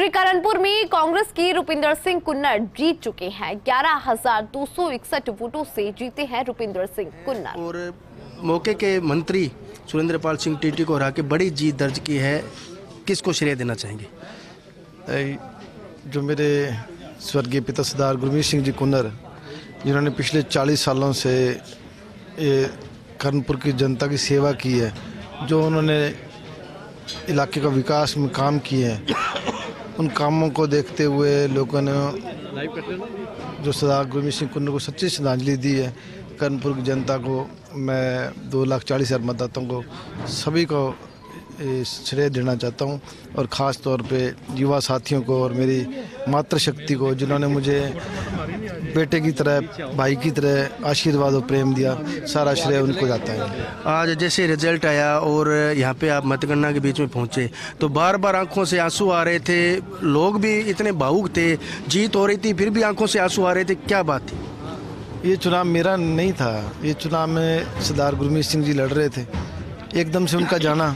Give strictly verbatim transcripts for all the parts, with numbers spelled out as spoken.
श्री करणपुर में कांग्रेस की रुपिंदर सिंह कुन्नर जीत चुके हैं। ग्यारह हजार दो सौ इकसठ वोटों से जीते हैं रुपिंदर सिंह कुन्नर। और मौके के मंत्री सुरेंद्र पाल सिंह टीटी को हरा के बड़ी जीत दर्ज की है। किसको श्रेय देना चाहेंगे? जो मेरे स्वर्गीय पिता सरदार गुरमीत सिंह जी कुन्नर, जिन्होंने पिछले चालीस सालों से ये करणपुर की जनता की सेवा की है, जो उन्होंने इलाके का विकास में काम किए हैं, उन कामों को देखते हुए लोगों ने जो सरदार गुरमीत सिंह कुन्नर को सच्ची श्रद्धांजलि दी है। करणपुर की जनता को मैं दो लाख चालीस हज़ार मतदाताओं को सभी को श्रेय देना चाहता हूं, और ख़ास तौर पे युवा साथियों को और मेरी मातृशक्ति को, जिन्होंने मुझे बेटे की तरह, भाई की तरह आशीर्वाद और प्रेम दिया। सारा श्रेय उनको जाता है। आज जैसे रिजल्ट आया और यहाँ पे आप मतगणना के बीच में पहुँचे तो बार बार आंखों से आंसू आ रहे थे, लोग भी इतने भावुक थे, जीत हो रही थी फिर भी आंखों से आंसू आ रहे थे, क्या बात थी? ये चुनाव मेरा नहीं था, ये चुनाव में सरदार गुरमीत सिंह जी लड़ रहे थे। एकदम से उनका जाना,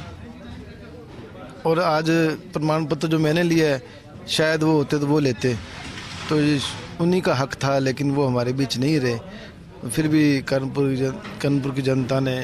और आज प्रमाण पत्र जो मैंने लिया है, शायद वो होते तो वो लेते, तो उन्हीं का हक था, लेकिन वो हमारे बीच नहीं रहे। फिर भी करणपुर करणपुर की जनता ने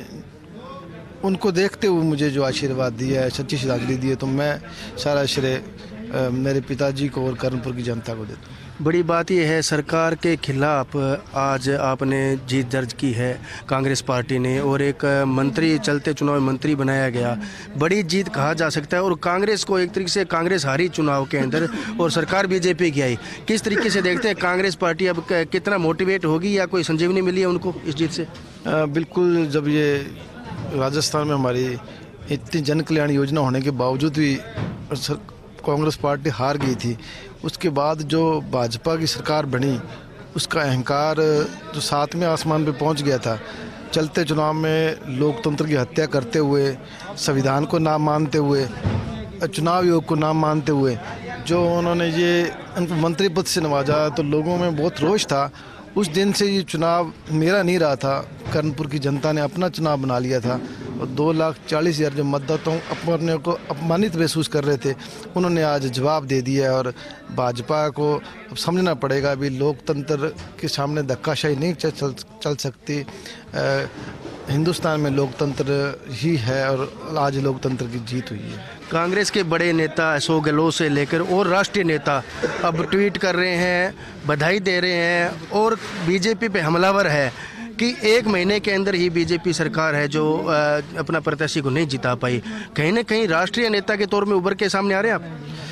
उनको देखते हुए मुझे जो आशीर्वाद दिया है, सच्ची श्रद्धांजलि दी है, तो मैं सारा श्रेय मेरे पिताजी को और करणपुर की जनता को देता हूँ। बड़ी बात यह है, सरकार के खिलाफ आज आपने जीत दर्ज की है कांग्रेस पार्टी ने, और एक मंत्री, चलते चुनाव मंत्री बनाया गया। बड़ी जीत कहा जा सकता है, और कांग्रेस को एक तरीके से कांग्रेस हारी चुनाव के अंदर और सरकार बीजेपी की आई। किस तरीके से देखते हैं कांग्रेस पार्टी अब कितना मोटिवेट होगी, या कोई संजीवनी मिली है उनको इस जीत से? आ, बिल्कुल। जब ये राजस्थान में हमारी इतनी जन कल्याण योजना होने के बावजूद भी कांग्रेस पार्टी हार गई थी, उसके बाद जो भाजपा की सरकार बनी, उसका अहंकार जो सातवें आसमान पे पहुंच गया था। चलते चुनाव में लोकतंत्र की हत्या करते हुए, संविधान को ना मानते हुए, चुनाव आयोग को ना मानते हुए जो उन्होंने ये उनको मंत्री पद से नवाजा, तो लोगों में बहुत रोष था। उस दिन से ये चुनाव मेरा नहीं रहा था, करणपुर की जनता ने अपना चुनाव बना लिया था, और दो लाख चालीस हज़ार जो मतदाताओं अपने को अपमानित महसूस कर रहे थे, उन्होंने आज जवाब दे दिया। और भाजपा को अब समझना पड़ेगा, अभी लोकतंत्र के सामने धक्काशाही नहीं चल चल, चल सकती। आ, हिंदुस्तान में लोकतंत्र ही है, और आज लोकतंत्र की जीत हुई है। कांग्रेस के बड़े नेता अशोक गहलोत से लेकर और राष्ट्रीय नेता अब ट्वीट कर रहे हैं, बधाई दे रहे हैं, और बीजेपी पे हमलावर है कि एक महीने के अंदर ही बीजेपी सरकार है जो अपना प्रत्याशी को नहीं जिता पाई। कहीं ना कहीं राष्ट्रीय नेता के तौर में उभर के सामने आ रहे हैं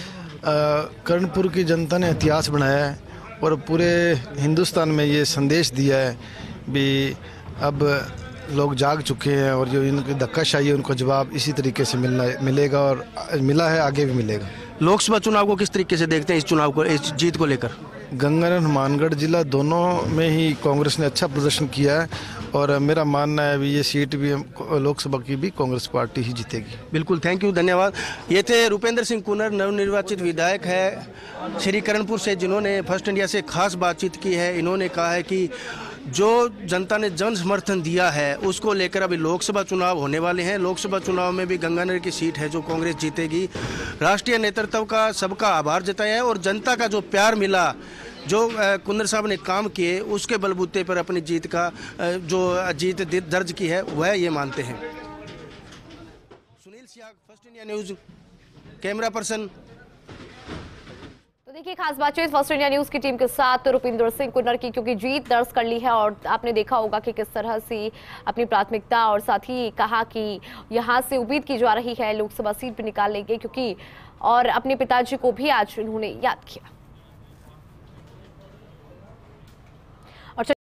आप? करणपुर की जनता ने इतिहास बनाया है, और पूरे हिंदुस्तान में ये संदेश दिया है भी अब लोग जाग चुके हैं, और जो इनकी धक्काशाही है उनको जवाब इसी तरीके से मिलना मिलेगा, और मिला है, आगे भी मिलेगा। लोकसभा चुनाव को किस तरीके से देखते हैं, इस चुनाव को, इस जीत को लेकर? गंगानगर, हनुमानगढ़ जिला दोनों में ही कांग्रेस ने अच्छा प्रदर्शन किया है, और मेरा मानना है भी ये सीट भी लोकसभा की भी कांग्रेस पार्टी ही जीतेगी। बिल्कुल, थैंक यू, धन्यवाद। ये थे रुपिंदर सिंह कुन्नर, नवनिर्वाचित विधायक है श्री करणपुर से, जिन्होंने फर्स्ट इंडिया से खास बातचीत की है। इन्होंने कहा है कि जो जनता ने जन समर्थन दिया है उसको लेकर अभी लोकसभा चुनाव होने वाले हैं। लोकसभा चुनाव में भी गंगानगर की सीट है जो कांग्रेस जीतेगी। राष्ट्रीय नेतृत्व का सबका आभार जताया है, और जनता का जो प्यार मिला, जो कुन्नर साहब ने काम किए, उसके बलबूते पर अपनी जीत का जो जीत दर्ज की है वह ये मानते हैं। Sunil Siyag, first India news, camera person. तो देखिए, खास बातचीत फर्स्ट इंडिया न्यूज की टीम के साथ रुपिंदर सिंह कुन्नर की, क्योंकि जीत दर्ज कर ली है, और आपने देखा होगा कि किस तरह से अपनी प्राथमिकता, और साथ ही कहा कि यहां से उम्मीद की जा रही है लोकसभा सीट भी निकाल लेंगे, क्योंकि और अपने पिताजी को भी आज उन्होंने याद किया।